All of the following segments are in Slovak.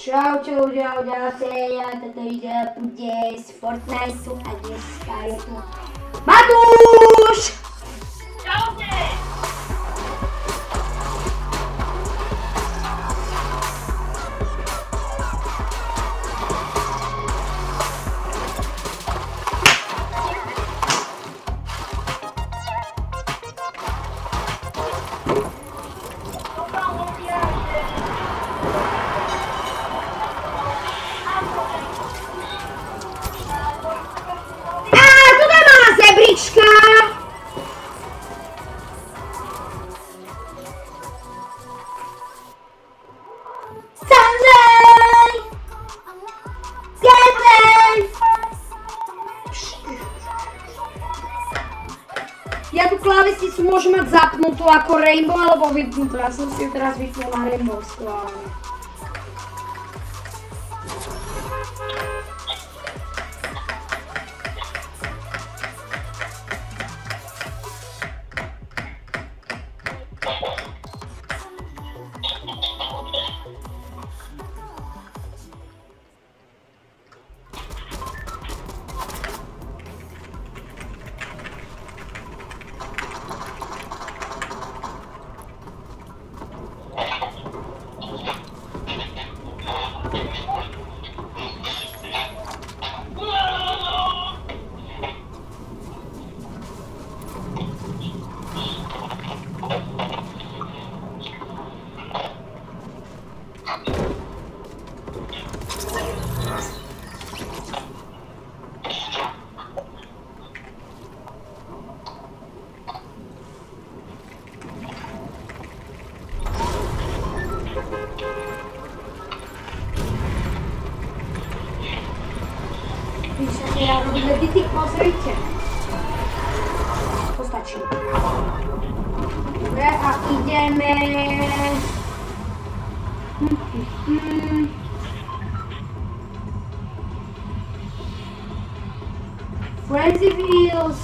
Čaute ľudia, toto video bude z Fortniteu a dneska je tu Matúš! Čaute! Ja tu klávesnicu môžem mať zapnutú ako Rainbow alebo vypnutú. Ja som si ju teraz vypnul na Rainbow schválne. Ja robím editik, pozrite. To stačí. Dobre, a ideme... Frenzy Wheels.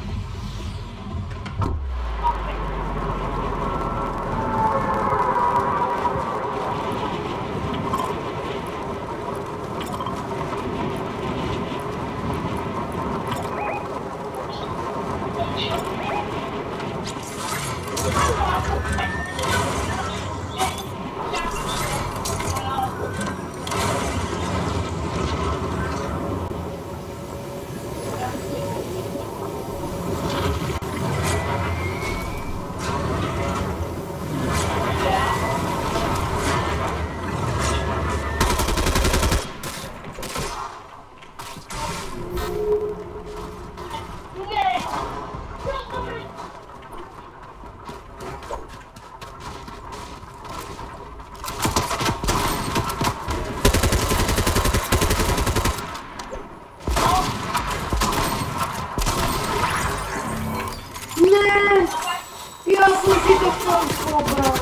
Ja som si to chcel pobrať.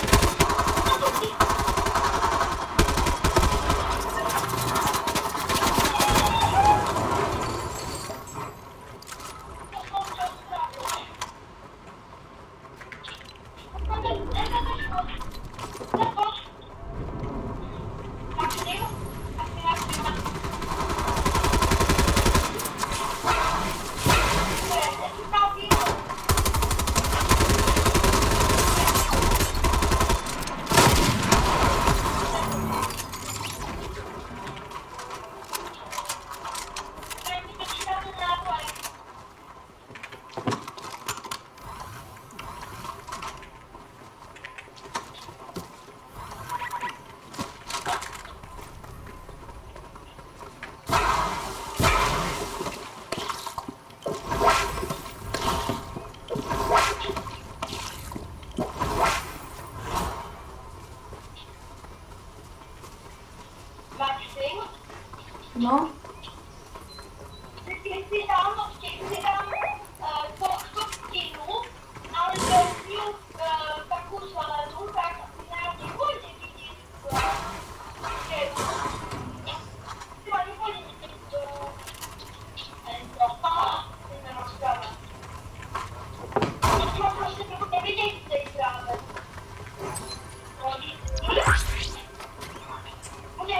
No.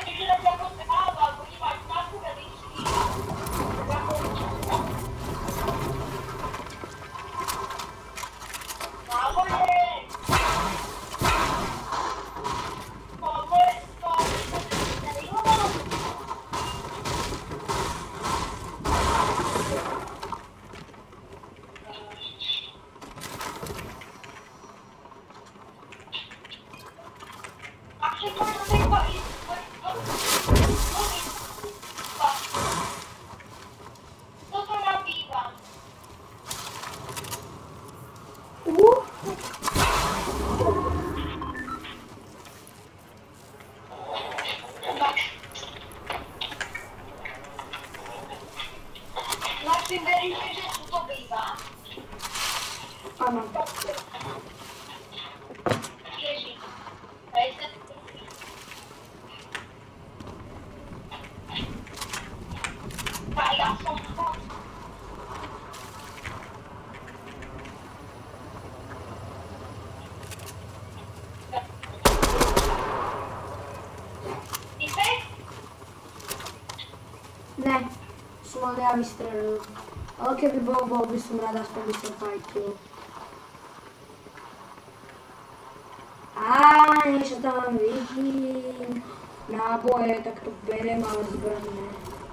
Ano. Ne, som mal ja vystrelil. Ale keby bol by som rád, aspoň by som fajtil. Niečo tam vidím. Náboje, tak to berem, ale zbraň ne.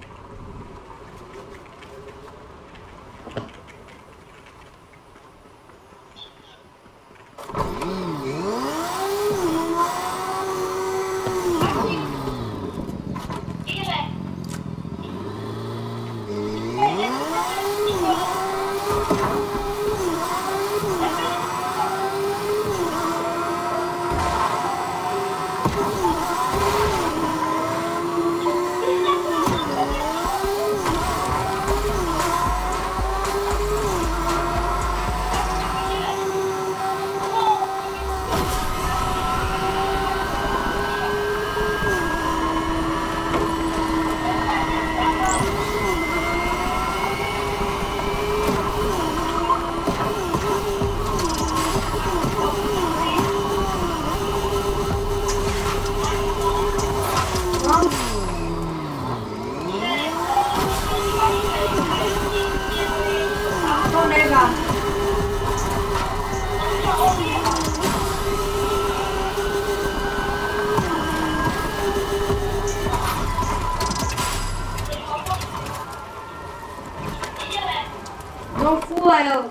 No fuel.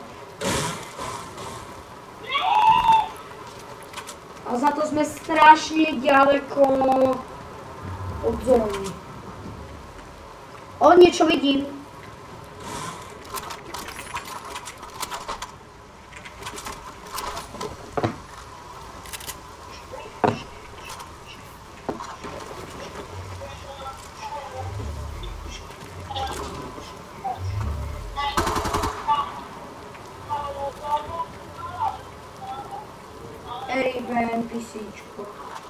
A za to jsme strašně daleko od zóny. O, něco vidím. NPCčko.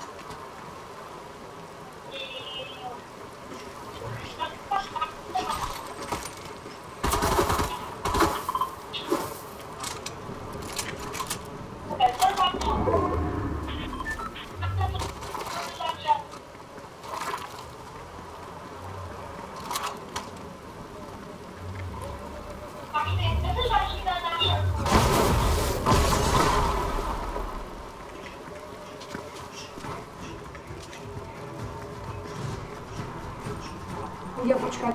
Bude počkat.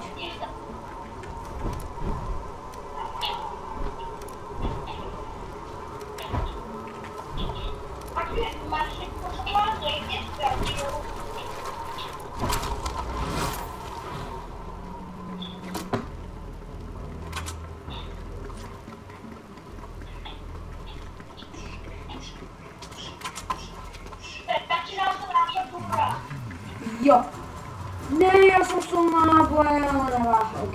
Jo. Ne, já jsem se náboje, ale neváž, ok.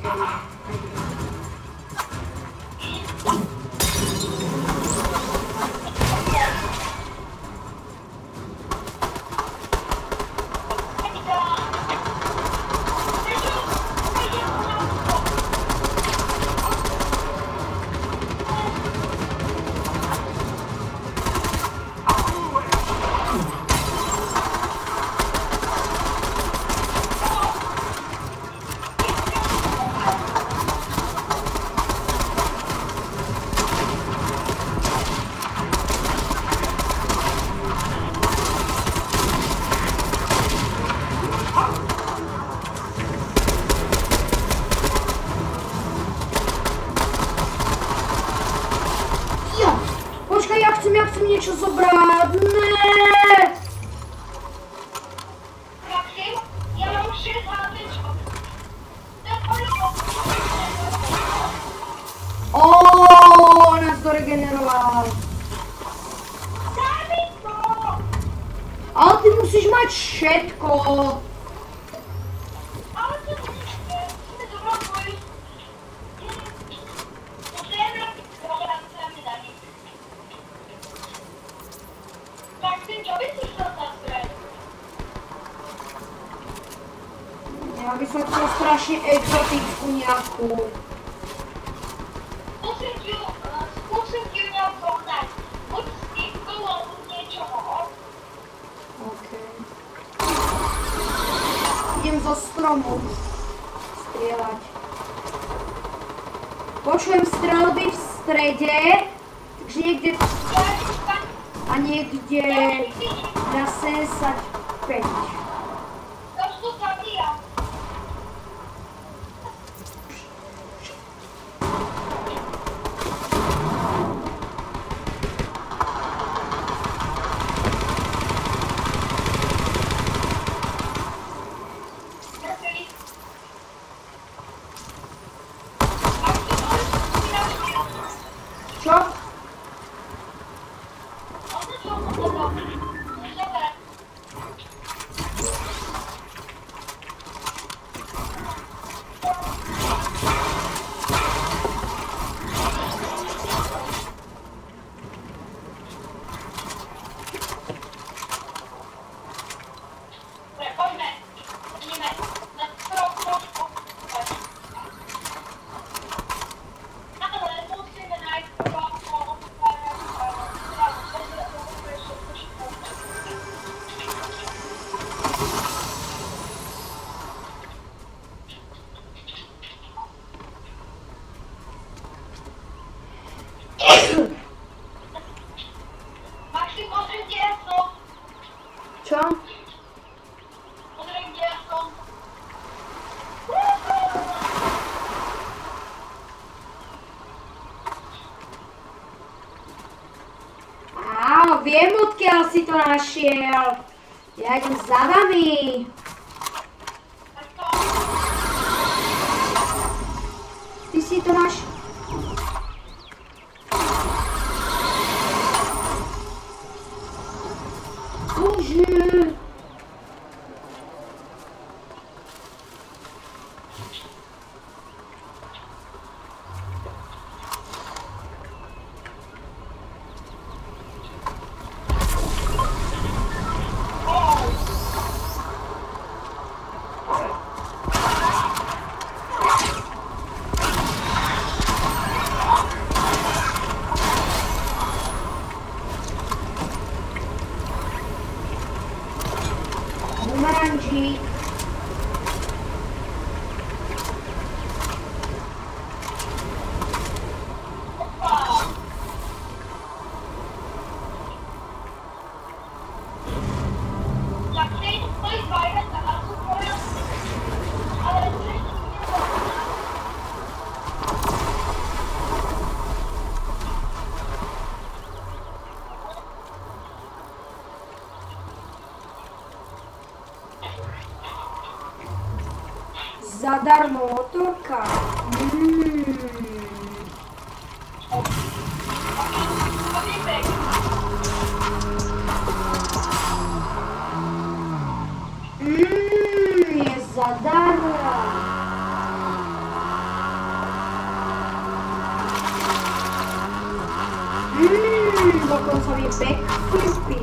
zobrať, ne. Maxim, ja mám 6 HPčko. On nás to regeneroval. Daj mi to! Ale ty musíš mať všetko. Ale to musíme zobrať tvoju... Maxim, čo by si chcel na stred? Ja by som chcel strašne exotickú nejakú. Skúsim ti ju zohnať. Buď s týmkou, alebo niečoho. OK. Idem zo stromu strieľať. Počujem strelby v strede, takže niekde... A niekde na 75. To sú zabíjam. Čo? Maxim, pozri, kde ja som. Čo? Pozri, kde ja som. Á, viem, odkiaľ si to našiel. Ja idem za vami. Ty si to našiel. Bože. Bumeranžík. Zadarmo motorka. Je zadarmo. Dokonca mi backflipy.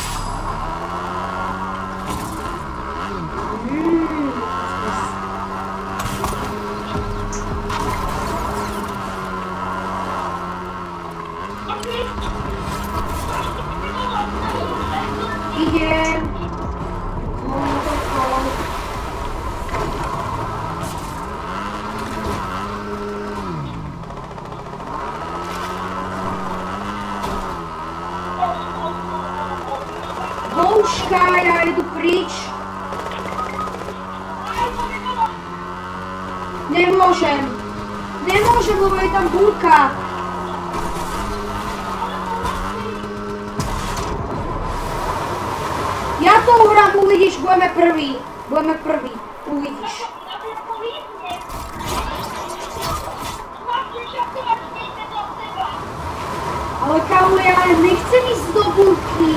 Idem. S mojou motorkou. Bouška, ja jedu pryč. Nemôžem. Nemôžem, lebo je tam búrka. Ja to uhrám, uvidíš, budeme prví. Budeme prví, uvidíš. Ale kámo, ja nechcem ísť do burky.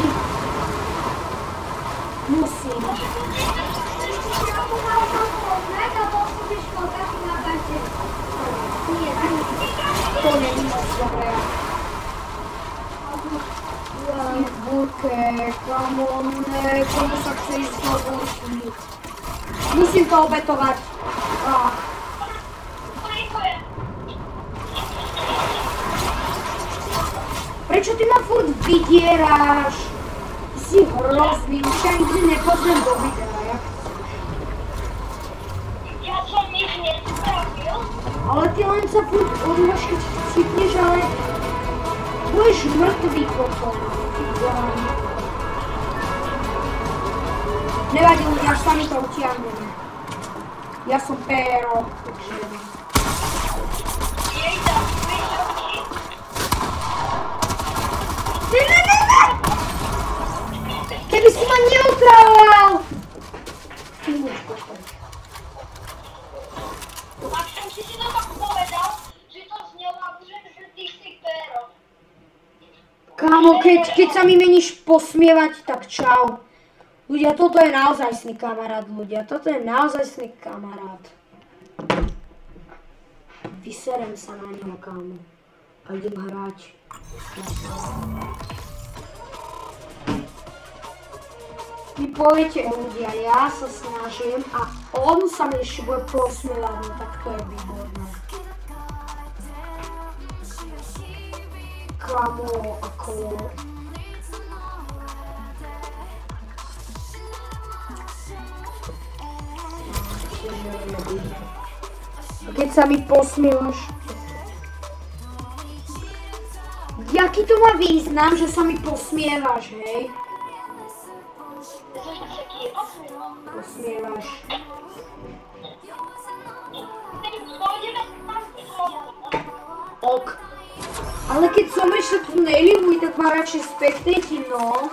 Musím. To není moc dobré. V burke, kámo, ne, komu sa chce ísť do burky. Musím to obetovať. Prečo ty ma furt vydieráš? Ty si hrozný, už ja nikdy nepozriem do videa, jak chceš. Ja som nič nespravil. Ale ty len sa furt odváš, keď cítneš, ale budeš mŕtvý potom. Nevadí, ľudia, sami to utiahneme. Ja som péro, takže... Keby si ma neutravoval! Ty môžeš postaviť. Ak som si to tak povedal, že to znelo, že ty si péro. Kámo, keď sa mi meníš posmievať, tak čau. Ľudia, toto je naozajstný kamarát, ľudia. Toto je naozajstný kamarát. Vyserem sa na neho, kámo. A idem hrať. Vy poviete, ľudia, ja sa snažím a on sa mi ešte bude posmievať, no tak to je výborné. Kámo, ako... A keď sa mi posmievaš... Jaký to má význam, že sa mi posmievaš, hej? Posmievaš. Ok. Ale keď zomrieš, sa tu nelibuj, tak má radšej spektéti, no.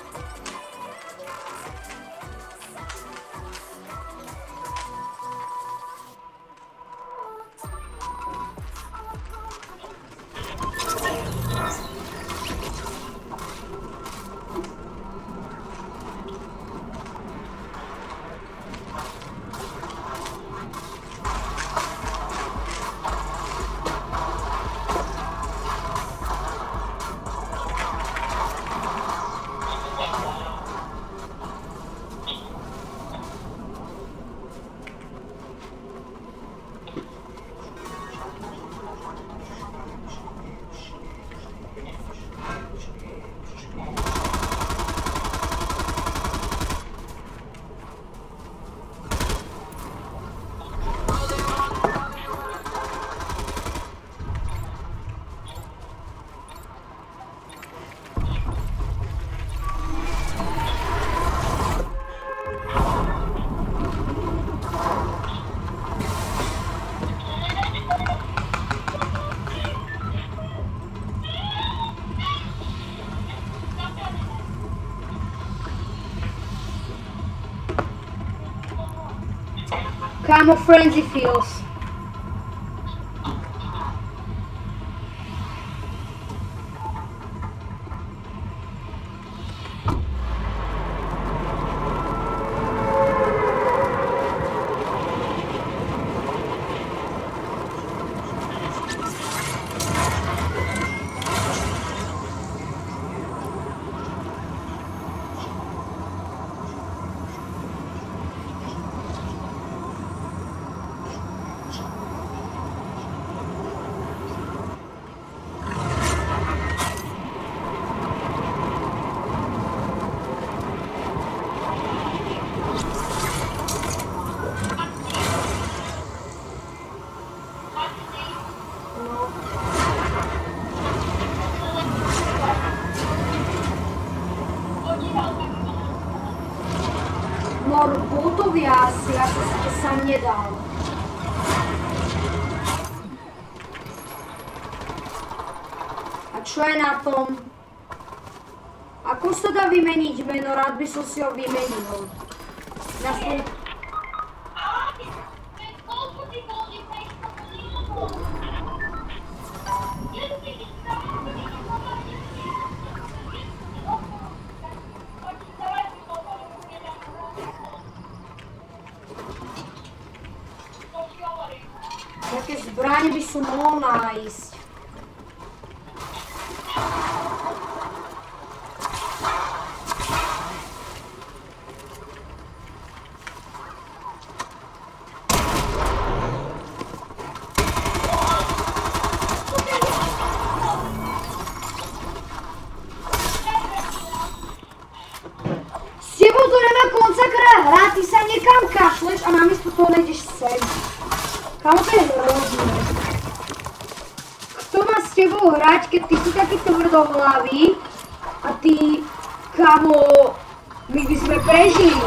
Kámo, frenzy feels. Ja sa nedal. A čo je na tom? A Ako sa dá vymeniť meno? Rád by som si ho vymenil. Jaké zbraně by som mohol nájsť? S tebou to nemá konsakra hrať, ty sa niekam kašleš a namiesto toho nejdeš sem. Kámo, to je hrozné. Kto má s tebou hrať, keď ty si taký tvrdohlavý a ty, kámo, my by sme prežili.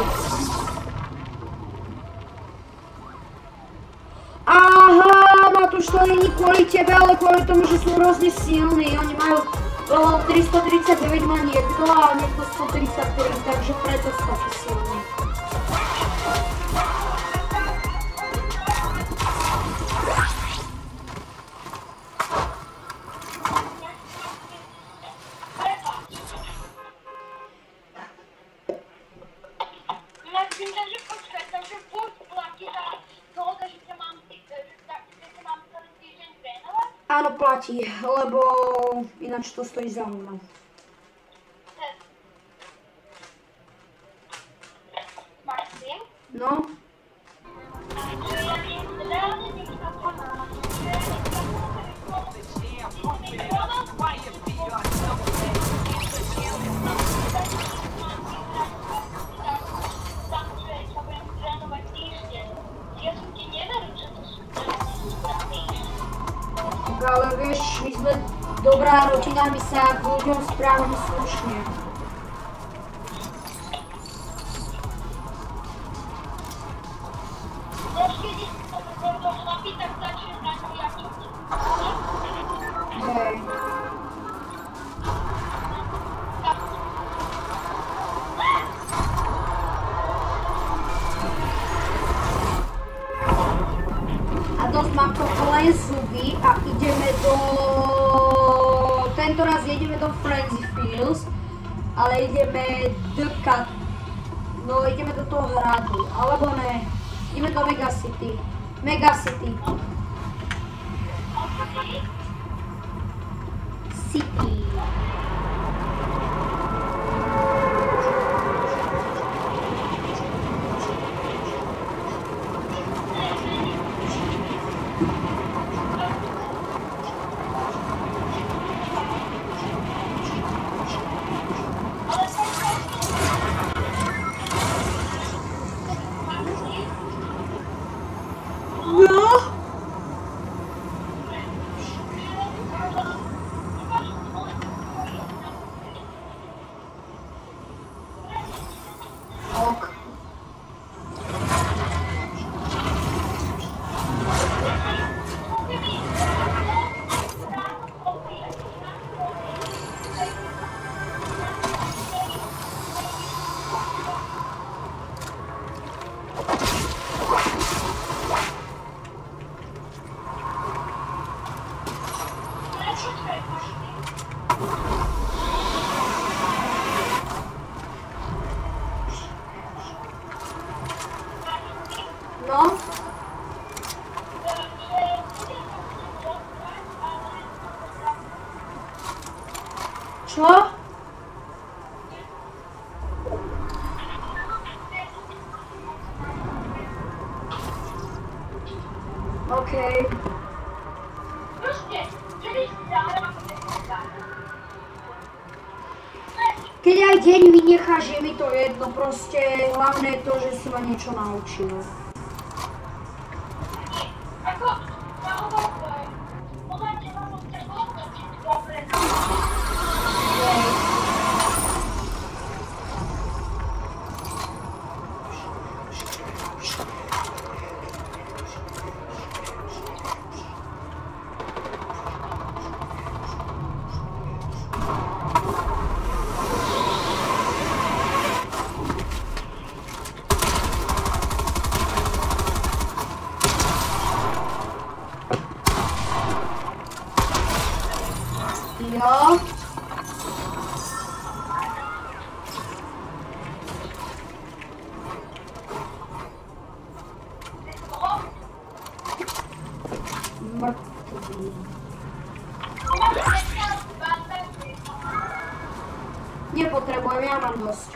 Aha, Matúš, to není kvôli tebe, ale kvôli tomu, že sú hrozne silní. Oni majú 339 má niekto a niekto 133, takže preto sú takí silní. Áno, platí, lebo ináč to stojí za hovno. Máš tým? No. Ale vieš, my sme dobrá rodina, my sa k ľuďom správame slušne. Hej. A dosť mám to len zuby a ideme do... Tento raz jedeme do Frenzy Fields, ale ideme do No, ideme do toho hradu, alebo ne. Ideme do Mega City. Mega City. City. No. Čo? Okej. Keď aj deň vynecháš, je mi to jedno, proste hlavné je to, že si ma niečo naučil. Jo. Mrtvý. Nepotrebujem, ja mám dosť.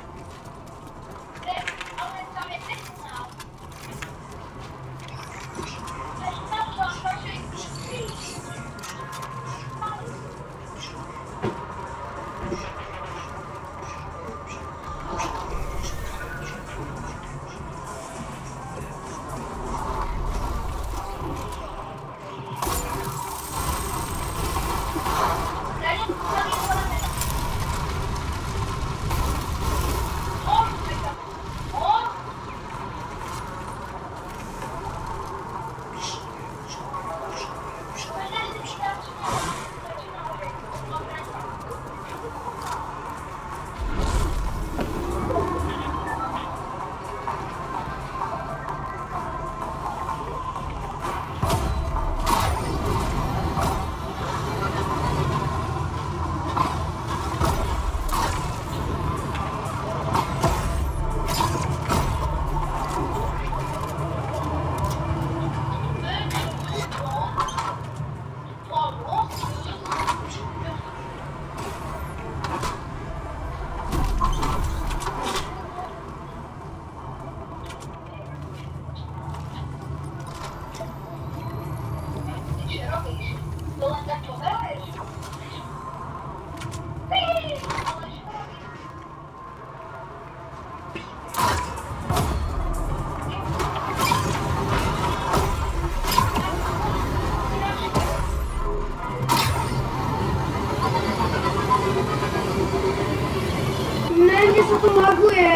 Mne sa to laguje.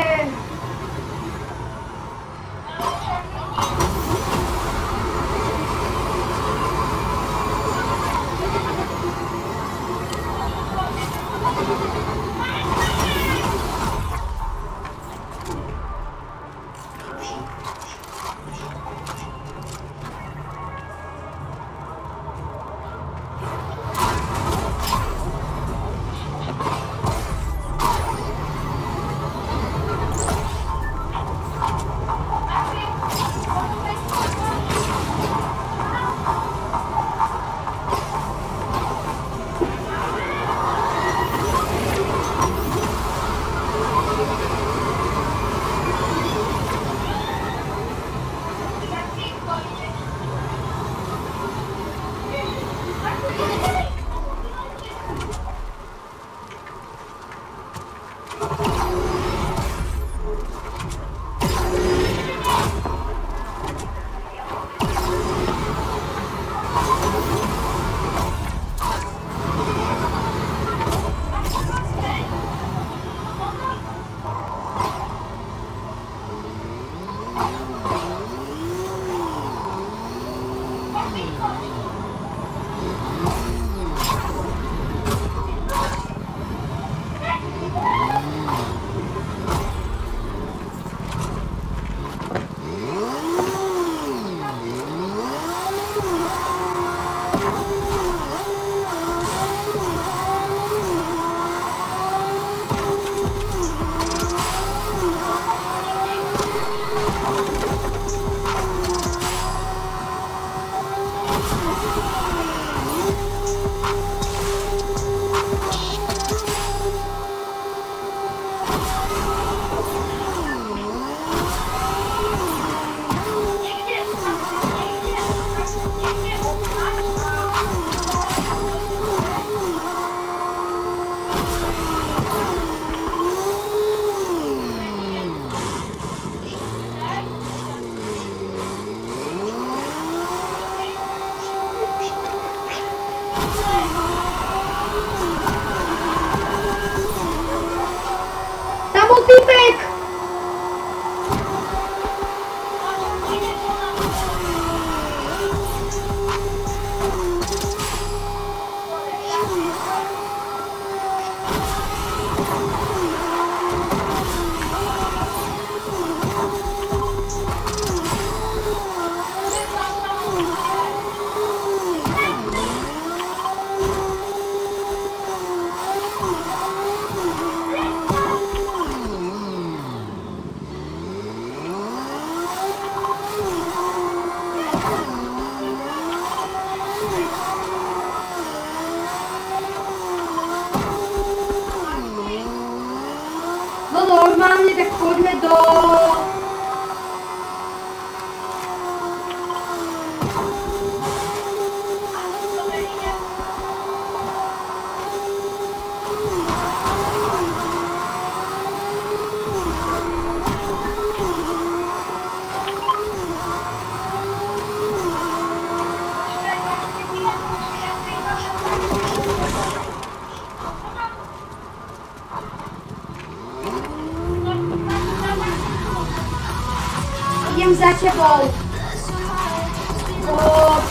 tebou. Poď.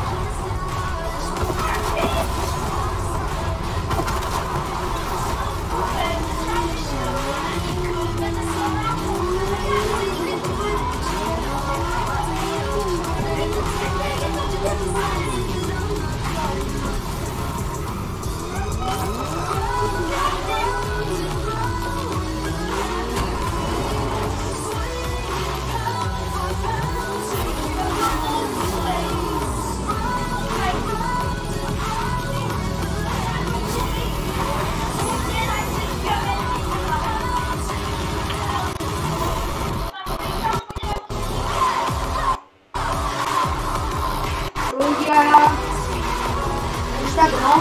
Už tak no.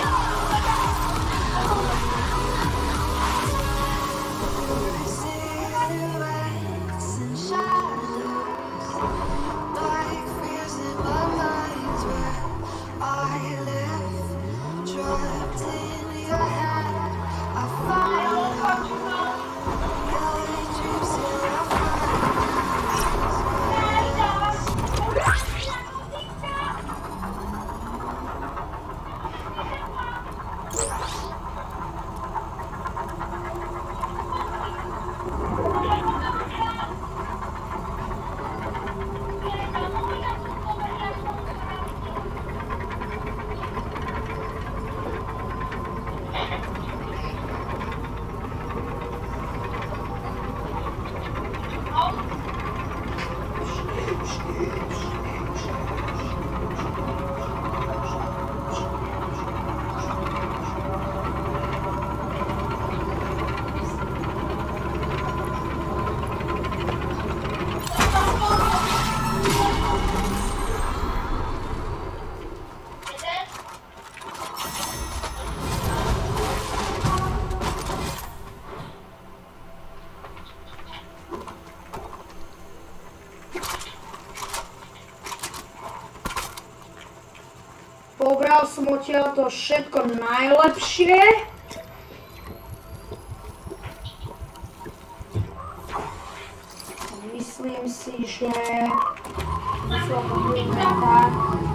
Pobral som odtiaľ to všetko najlepšie. Myslím si, že to bude tak.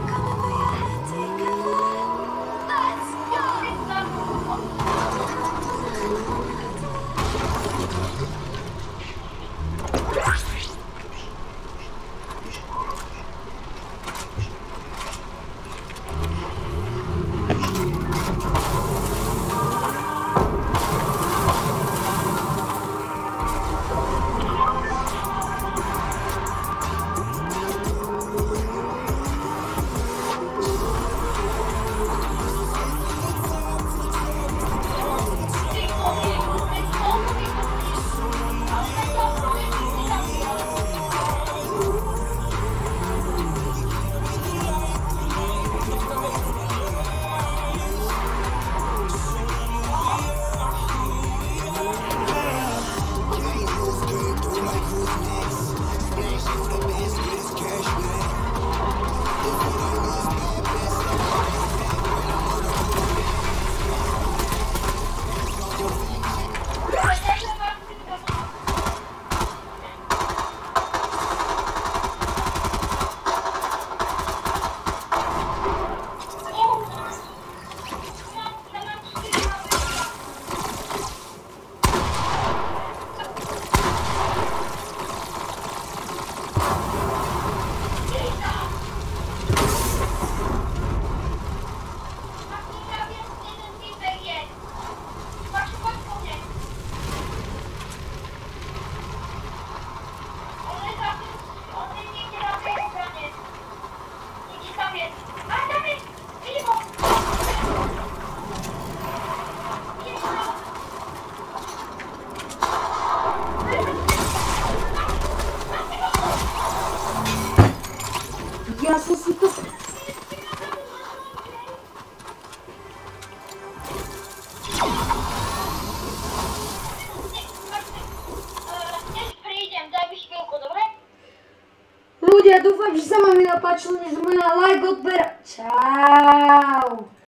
Ja som si to... Ľudia, dúfam, že sa vám mi napáčilo, nezabudnite na like, odber. Čau.